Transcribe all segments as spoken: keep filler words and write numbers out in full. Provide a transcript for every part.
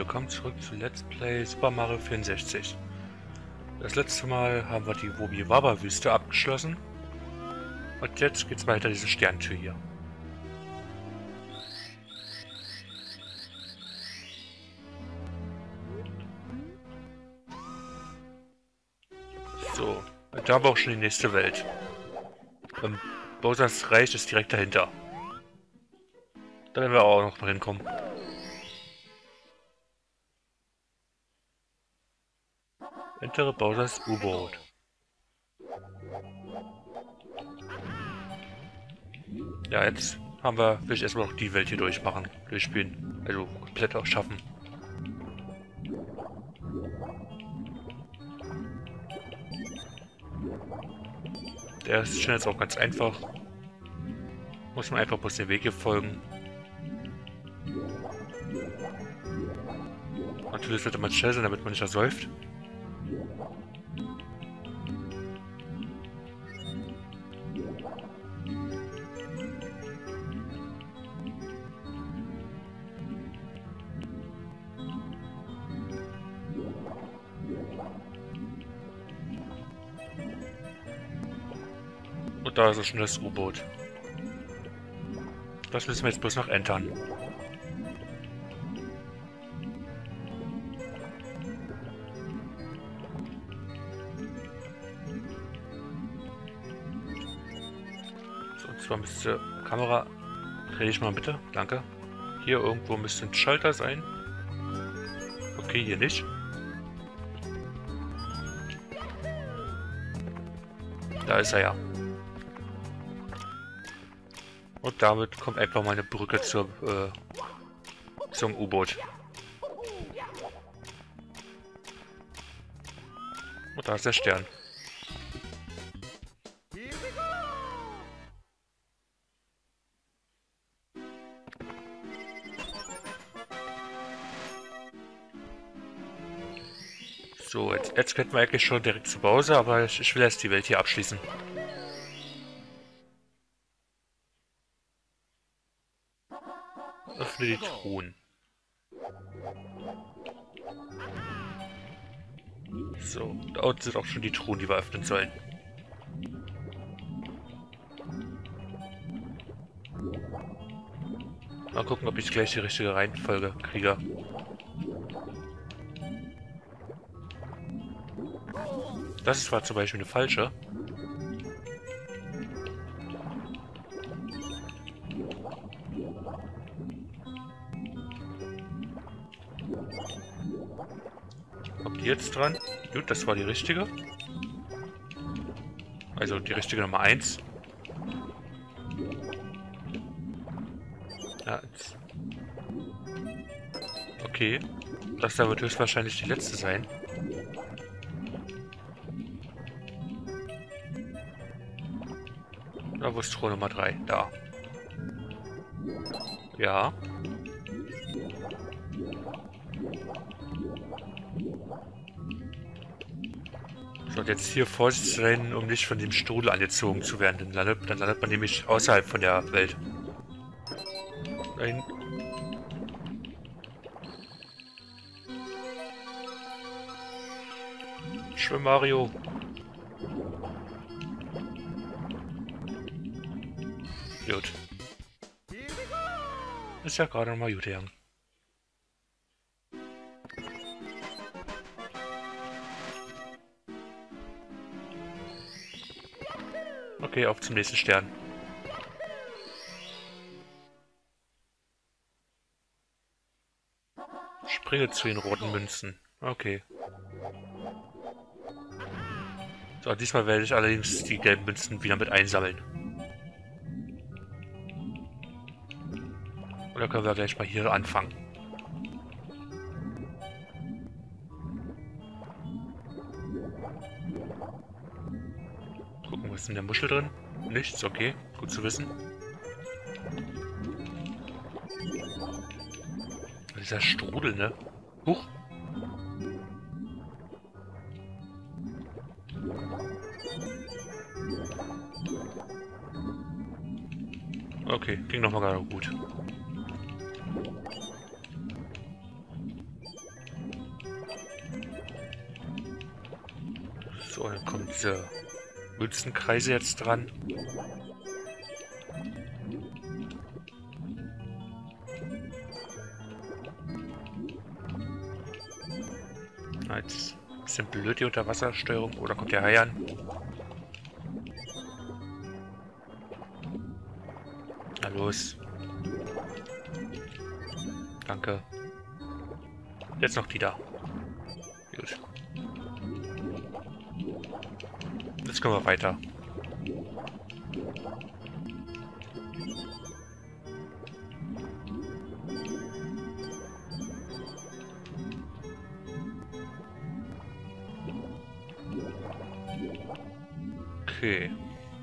willkommen zurück zu Let's Play Super Mario vierundsechzig. Das letzte Mal haben wir die Wobi-Waba-Wüste abgeschlossen. Und jetzt geht's weiter diese Sterntür hier. So, da haben wir auch schon die nächste Welt. Und Bowser's Reich ist direkt dahinter. Da werden wir auch noch mal hinkommen. Entere Bowser's U-Boot. Ja, jetzt haben wir, will ich erstmal noch die Welt hier durchmachen, durchspielen. Also komplett auch schaffen. Der ist schon jetzt auch ganz einfach. Muss man einfach bloß den Weg hier folgen. Natürlich sollte man schnell sein, damit man nicht ersäuft. Und da ist auch schon das U-Boot. Das müssen wir jetzt bloß noch entern. So, und zwar müsste Kamera... Dreh ich mal bitte, danke. Hier irgendwo müsste ein Schalter sein. Okay, hier nicht. Da ist er ja. Und damit kommt einfach mal eine Brücke zur, äh, zum U-Boot. Und da ist der Stern. So, jetzt, jetzt könnten wir eigentlich schon direkt zu Bowser, aber ich, ich will erst die Welt hier abschließen. Öffne die Truhen. So, da unten sind auch schon die Truhen, die wir öffnen sollen. Mal gucken, ob ich gleich die richtige Reihenfolge kriege. Das war zum Beispiel eine falsche. Kommt die jetzt dran? Gut, das war die richtige. Also die richtige Nummer eins. Ja, jetzt. Okay. Das da wird höchstwahrscheinlich die letzte sein. Da, wo ist Truhe Nummer drei? Da. Ja. So, und jetzt hier vorsichtig sein, um nicht von dem Strudel angezogen zu werden. Dann landet, dann landet man nämlich außerhalb von der Welt. Nein. Schwimm, Mario. Gut. Ist ja gerade noch mal gut gegangen. Okay, auf zum nächsten Stern. Springe zu den roten Münzen. Okay. So, diesmal werde ich allerdings die gelben Münzen wieder mit einsammeln. Und dann können wir gleich mal hier anfangen. Gucken, was ist in der Muschel drin? Nichts, okay. Gut zu wissen. Dieser Strudel, ne? Huch! Okay, ging nochmal gerade gut. So, dann kommen diese Münzenkreise jetzt dran. Na, jetzt ein bisschen blöd die Unterwassersteuerung. Oder kommt der Hai an? Na los. Danke. Jetzt noch die da. Gut. Jetzt kommen wir weiter. Okay.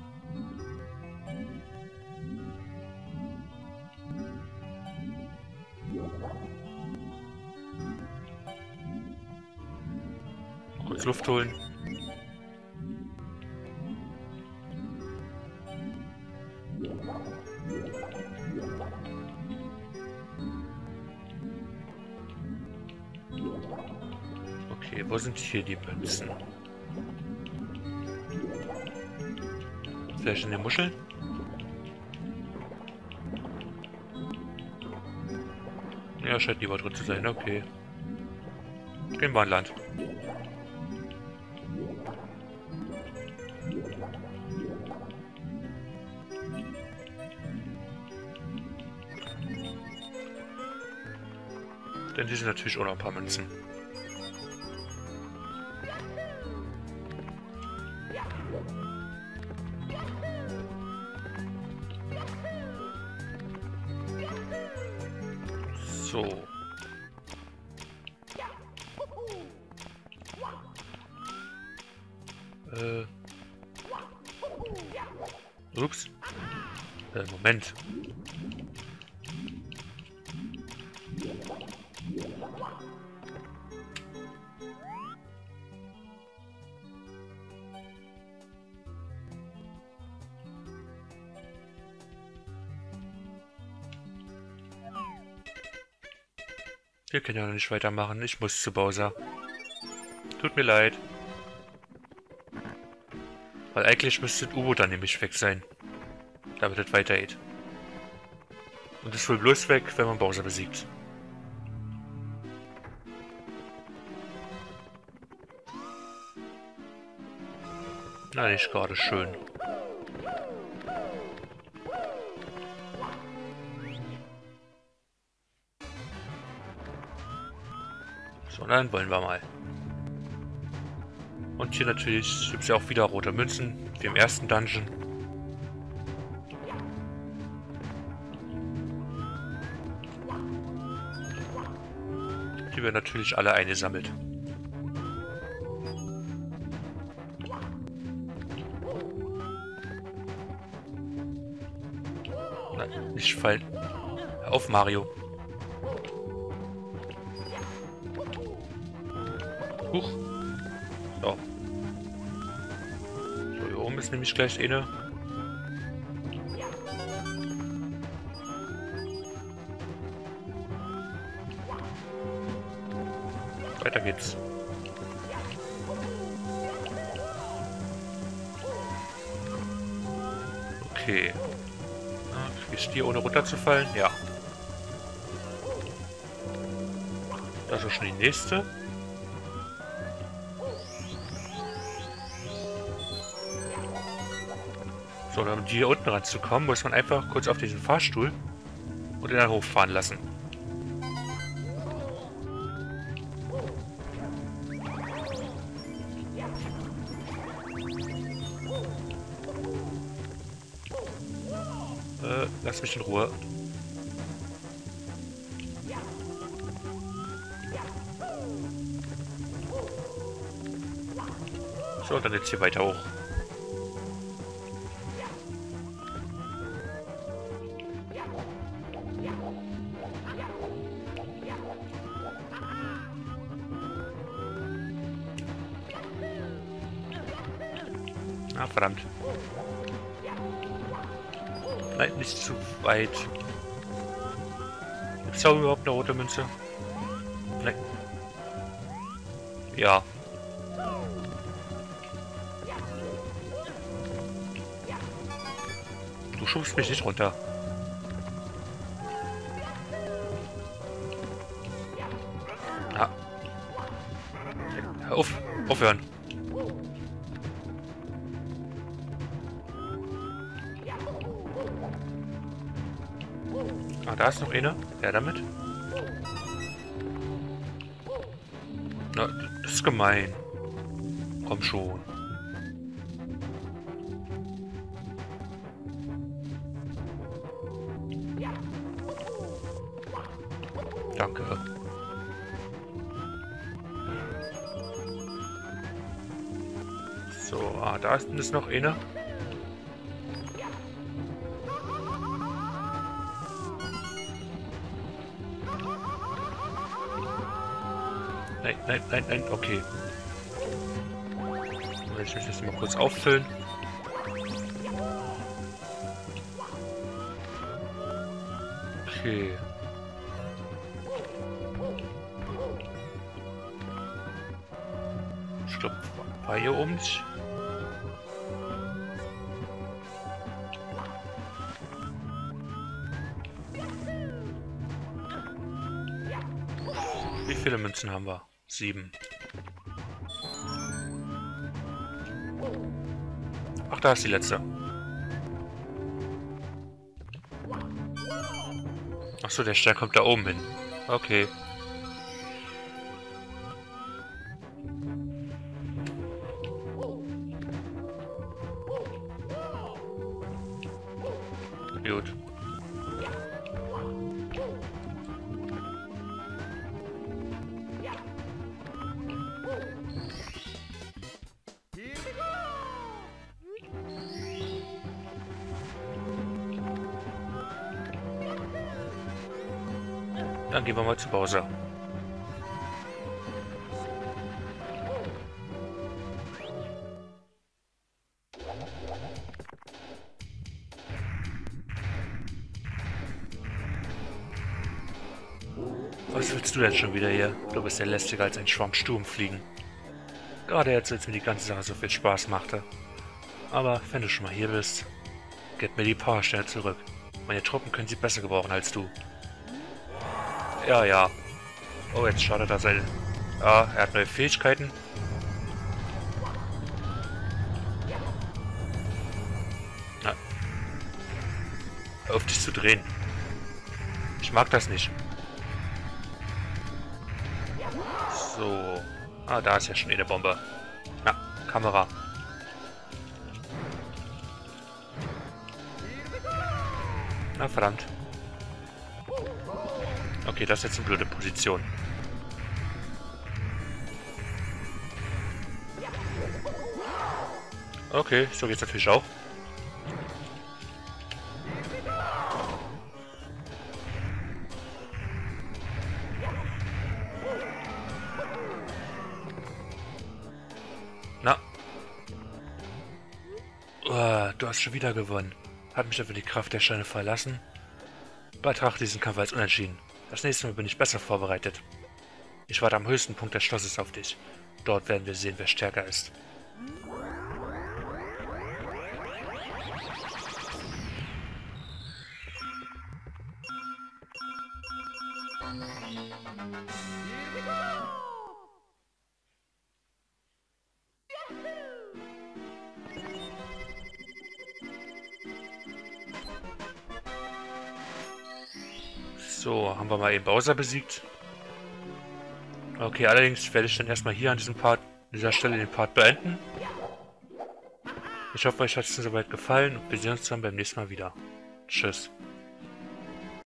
Kurz Luft holen. Okay, wo sind hier die Münzen? Vielleicht in den Muscheln? Ja, scheint lieber drin zu sein, okay. Gehen wir an Land. Denn die sind natürlich auch noch ein paar Münzen. So. Äh. Ups. Äh, Moment. Wir können ja noch nicht weitermachen. Ich muss zu Bowser. Tut mir leid. Weil eigentlich müsste das U-Boot dann nämlich weg sein. Damit es weitergeht. Und es ist wohl bloß weg, wenn man Bowser besiegt. Na, nicht gerade schön. So, dann wollen wir mal. Und hier natürlich gibt es ja auch wieder rote Münzen, wie im ersten Dungeon. Die werden natürlich alle eingesammelt. Nein, nicht fallen. Hör auf, Mario. Huch. So. So, hier oben ist nämlich gleich eine. Weiter geht's. Okay. Ist die ohne runterzufallen? Ja. Das ist schon die nächste. So, um hier unten ranzukommen, muss man einfach kurz auf diesen Fahrstuhl und in den Hof fahren lassen. Äh, lass mich in Ruhe. So, und dann jetzt hier weiter hoch. Ah, verdammt. Nein, nicht zu weit. Gibt es da überhaupt eine rote Münze? Nein. Ja. schubst mich nicht runter. Ah. Hör auf. Aufhören. Ah, da ist noch eine. Ja, damit. Na, das ist gemein. Komm schon. Danke. So, ah, da ist, ist noch eine. Nein, nein, nein, nein, okay. Dann will ich mich jetzt mal kurz auffüllen. Okay. Ich glaube, war hier oben nicht. Wie viele Münzen haben wir? Sieben. Ach, da ist die letzte. Ach so, der Stern kommt da oben hin. Okay. Gut. Dann gehen wir mal zu Bowser. Was willst du denn schon wieder hier? Du bist ja lästiger als ein Schwarm Sturmfliegen. Gerade jetzt, als mir die ganze Sache so viel Spaß machte. Aber wenn du schon mal hier bist, gib mir die Powersterne zurück. Meine Truppen können sie besser gebrauchen als du. Ja, ja. Oh, jetzt schaut er seine... Ah, er hat neue Fähigkeiten. Na. Hör auf dich zu drehen. Ich mag das nicht. So. Ah, da ist ja schon eine Bombe. Na, Kamera. Na, verdammt. Okay, das ist jetzt eine blöde Position. Okay, so geht's natürlich auch. Na. Oh, du hast schon wieder gewonnen. Hat mich dafür die Kraft der Steine verlassen? Betrachte diesen Kampf als unentschieden. Das nächste Mal bin ich besser vorbereitet. Ich warte am höchsten Punkt des Schlosses auf dich. Dort werden wir sehen, wer stärker ist. So, haben wir mal eben Bowser besiegt. Okay, allerdings werde ich dann erstmal hier an diesem Part, an dieser Stelle den Part beenden. Ich hoffe, euch hat es soweit gefallen und wir sehen uns dann beim nächsten Mal wieder. Tschüss.